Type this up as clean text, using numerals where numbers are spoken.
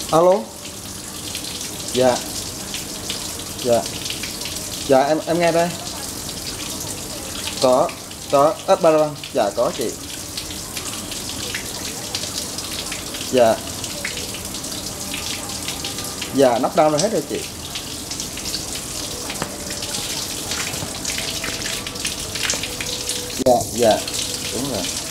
Alo. Dạ. Dạ. Dạ em nghe đây. Có ớt ba lăng. Dạ có chị. Dạ. Dạ nắp down rồi hết rồi chị. Dạ. Dạ đúng rồi.